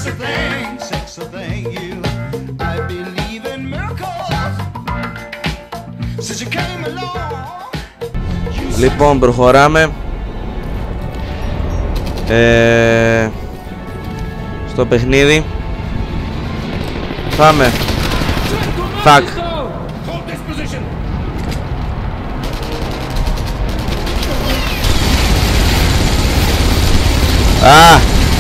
Λοιπόν, προχωράμε στο παιχνίδι. Πάμε. Fuck. Α!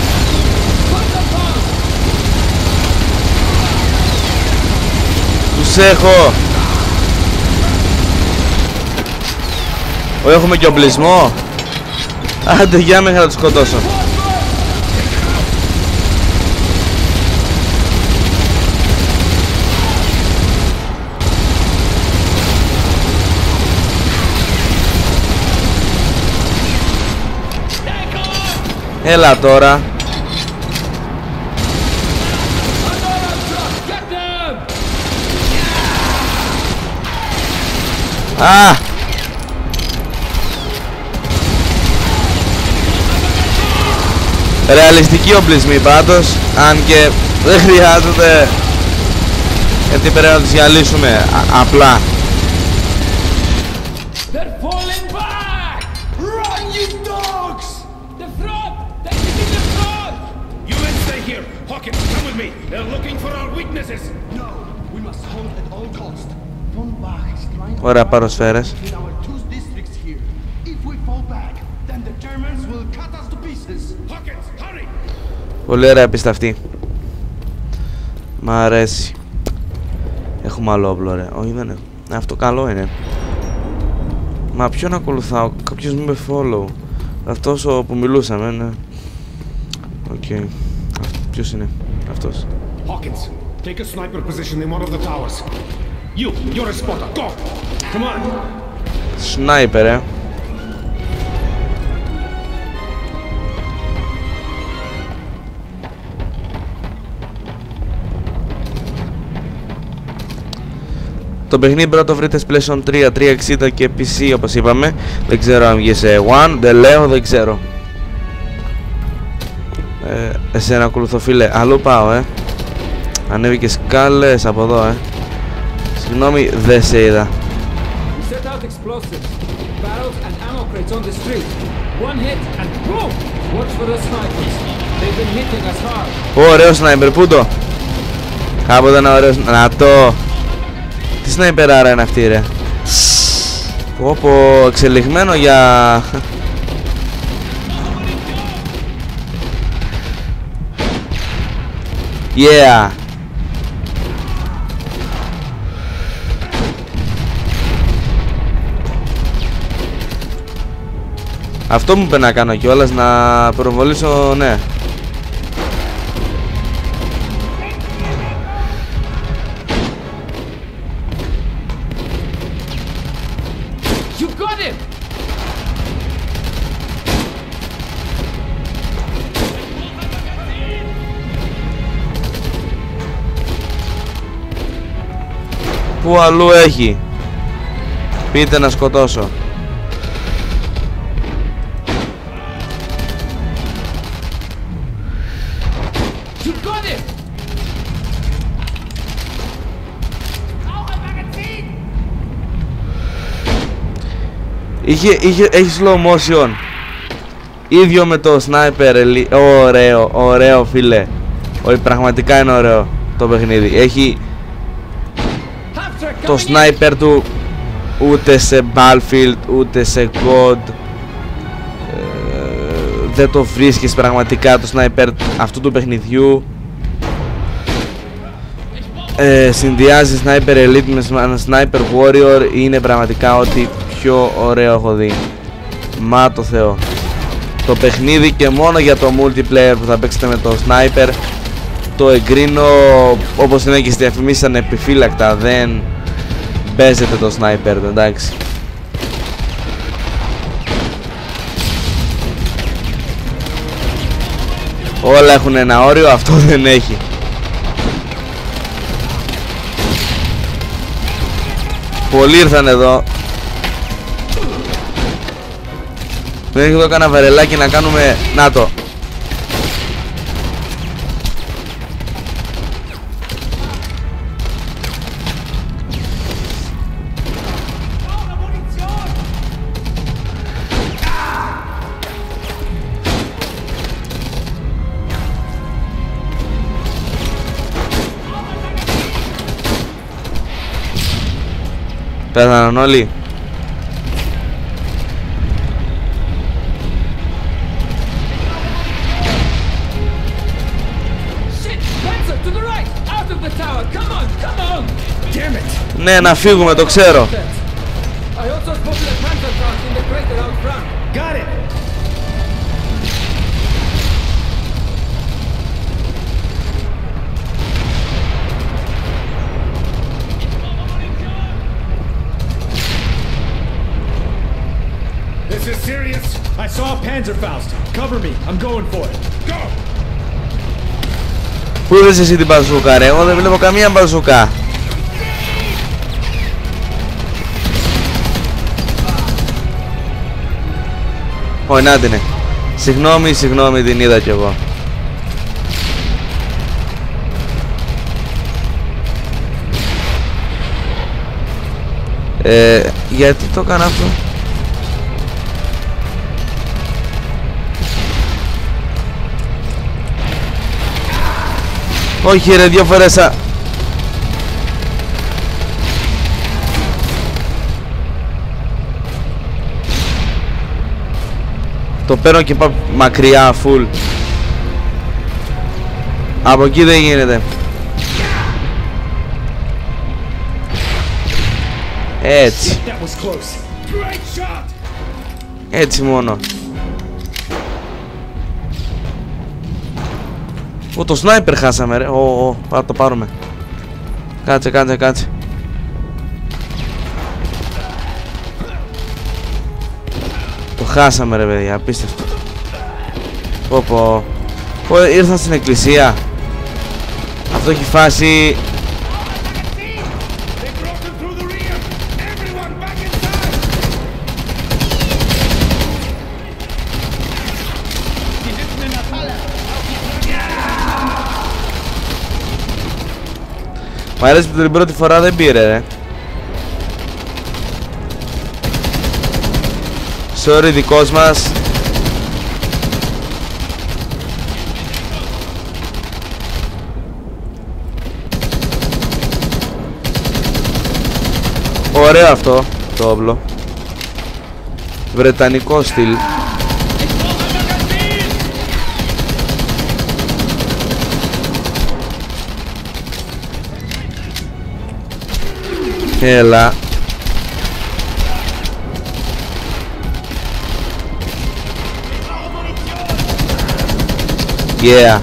Τους έχω. Έχουμε και οπλισμό. Άντε, για μέχρι να τους σκοτώσω. Έλα τώρα. Α! Ρεαλιστική οπλισμή πάντως, αν και δεν χρειάζεται, γιατί πρέπει να τους διαλύσουμε απλά. Ωραία, πάρω σφαίρες. Πολύ ωραία πίστα αυτή. Μ' αρέσει. Έχουμε άλλο όπλο, ρε. Όχι, δεν έχω. Αυτό καλό είναι. Μα ποιον ακολουθάω? Κάποιος μου είπε follow. Αυτός που μιλούσαμε, ναι. Οκ. Ποιος είναι? Αυτός. Hawkins, take a sniper position in one of the towers. You're a spotter. Go. Come on. Σνάιπερ, Το παιχνίδι πρέπει να το βρείτε PlayStation 3, 360 και PC όπως είπαμε. Δεν ξέρω αν βγει σε One, δεν λέω, δεν ξέρω. Εσένα ακολουθώ, φίλε. Αλλού πάω, Ανέβηκε σκάλες από εδώ, Συγγνώμη, δεν σε είδα. Ωραίο σνάιπερ, πού το? Κάποτε ένα ωραίο. Να το. Τι σνάιπεράρα είναι αυτή, ρε? Πω, εξελιγμένο για... Yeah. Αυτό μου είπε να κάνω κιόλας, να προβολήσω, ναι. Πού αλλού έχει? Πείτε να σκοτώσω. Έχει slow motion. Ίδιο με το sniper. Ωραίο φίλε. Όχι, πραγματικά είναι ωραίο το παιχνίδι. Έχει το sniper του, ούτε σε Battlefield ούτε σε God δεν το βρίσκεις πραγματικά το sniper αυτού του παιχνιδιού. Συνδυάζει Sniper Elite με Sniper Warrior. Είναι πραγματικά ό,τι πιο ωραίο έχω δει. Μα το Θεό. Το παιχνίδι και μόνο για το multiplayer που θα παίξετε με το Sniper το εγκρίνω, όπως είναι και στις διαφημίσεις, ανεπιφύλακτα. Δεν παίζετε το Sniper, εντάξει. Όλα έχουν ένα όριο, αυτό δεν έχει. Πολλοί ήρθαν εδώ. Δεν έχει εδώ κανένα βαρελάκι να κάνουμε. Να το. Πέθαναν όλοι. Ναι, να φύγουμε, το ξέρω. This is serious. I saw a Panzerfaust. Cover me. I'm going for it. Go. Πού είδες εσύ την μπαζούκα, ρε? Εγώ δεν βλέπω καμία μπαζούκα. Ω, να την είναι. Συγγνώμη, την είδα κι εγώ. Γιατί το έκανα αυτό? Όχι ρε, 2 φορές το παίρνω και πάω μακριά, full. Από εκεί δεν γίνεται. Έτσι. Έτσι μόνο. Ω, το σνάιπερ χάσαμε ρε. Ω, το πάρουμε. Κάτσε. Το χάσαμε ρε παιδιά, απίστευτο. Πω, ήρθαν στην εκκλησία. Αυτό έχει φάση. Μ' αρέσει που την πρώτη φορά δεν πήρε ρε. Sorry, δικός μας. Ωραίο αυτό το όπλο. Βρετανικό στυλ. Έλα. Yeah.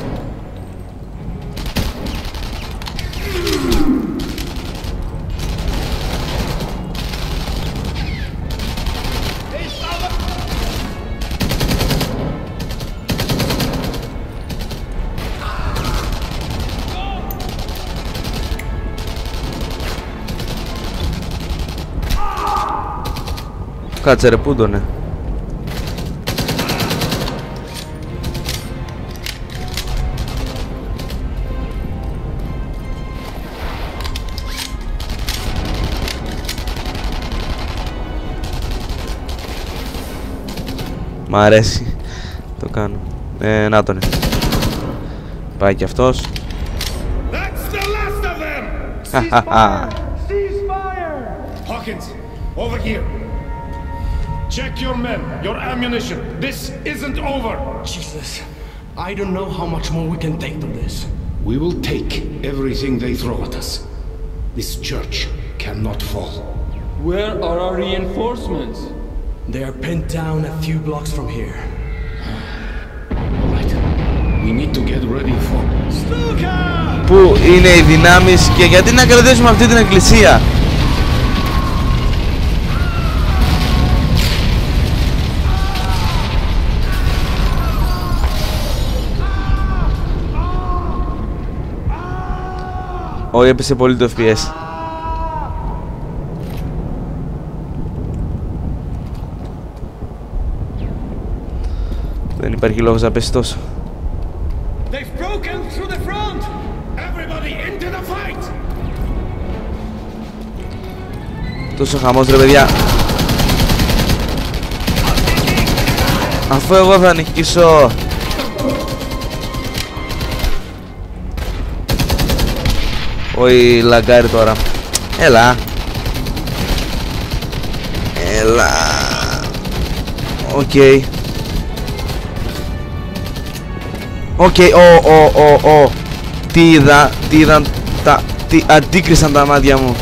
Κάτσε ρε, πού τον Μ' αρέσει. Το κάνω. Να τον πάει κι αυτός. Hawkins, over here. Check your men, your ammunition. This isn't over. Jesus, I don't know how much more we can take of this. We will take everything they throw at us. This church cannot fall. Where are our reinforcements? They are pinned down a few blocks from here. All right. We need to get ready for... Stuka! Πού είναι οι δυνάμεις και γιατί να κρατήσουμε αυτή την εκκλησία? Όχι, έπεσε πολύ το FPS. Δεν υπάρχει λόγος να πέσει τόσο. Τόσο χαμός ρε παιδιά. Αφού εγώ θα νικήσω. Όχι, λαγκάρι τώρα. Έλα. Έλα. Οκ. Οκ, τι είδαν τι αντίκρισαν τα μάτια μου.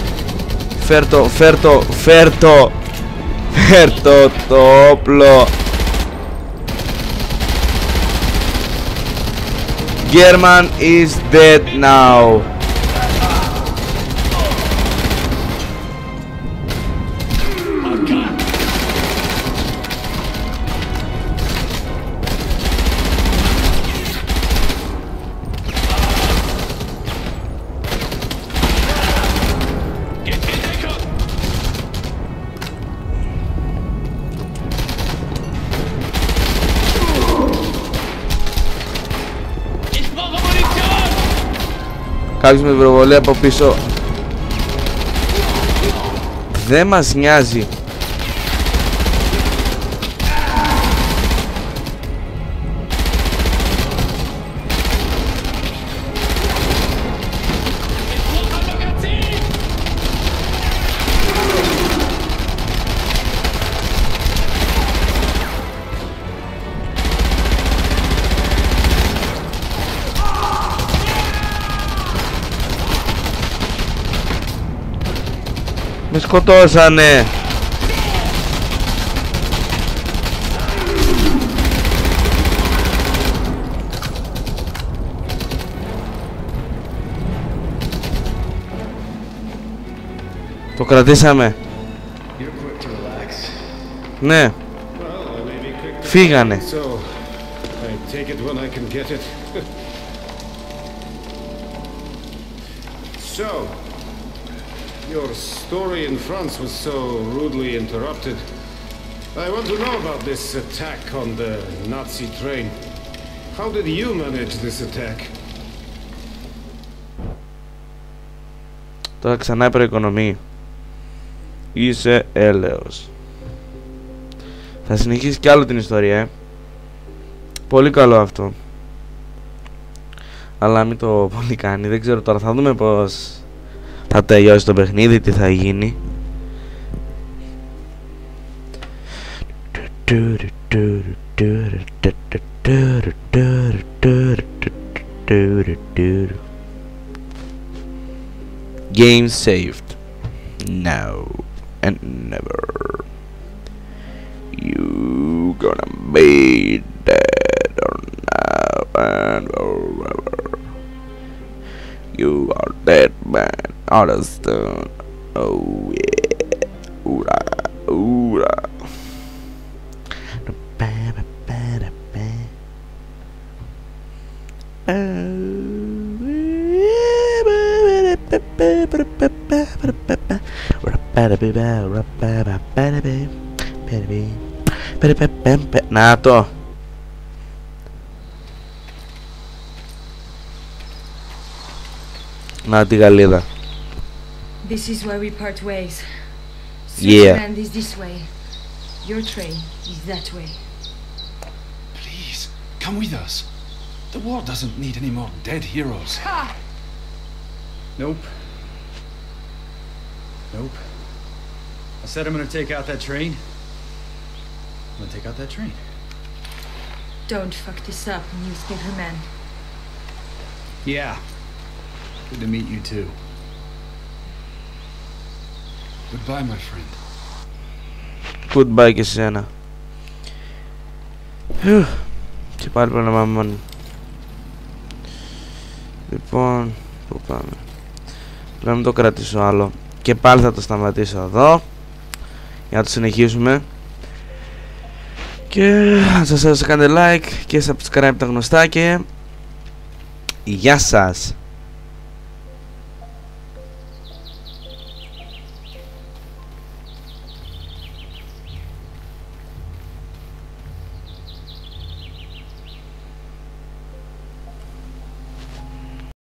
Φέρτο το όπλο. German is dead now. Κάποιος με προβολή από πίσω. Δεν μας νοιάζει. Με σκοτώσανε. Το κρατήσαμε. Ναι. Φύγανε. Your story in France was so rudely interrupted. I want to know about this attack on the Nazi train. How did you manage this attack? Τώρα ξανά υπεροοικονομεί. Είσαι έλεος. Θα συνεχίσει κι άλλο την ιστορία, Πολύ καλό αυτό. Αλλά μην το πολύ κάνει. Δεν ξέρω τώρα, θα δούμε πως θα τελειώσει το παιχνίδι, τι θα γίνει. Game saved. Now and never. You gonna be dead or now and forever. You are dead, man. Understand? Oh yeah. Hoorah, hoorah. Να το. Να τη γαλίδα. This is where we part ways. Yeah. Switzerland is this way. Your train is that way. Please, come with us. The war doesn't need any more dead heroes. Ha! Nope. Nope. I said I'm gonna take out that train. I'm gonna take out that train. Don't fuck this up, newspaper man. Yeah. Good to meet you too. Goodbye, my friend. Goodbye και σένα. Και πάλι πρέπει να πάμε μόνοι. Λοιπόν, πού πάμε? Πρέπει να μην το κρατήσω άλλο. Και πάλι θα το σταματήσω εδώ για να το συνεχίσουμε. Και σας κάνετε like και subscribe τα γνωστά και γεια σας.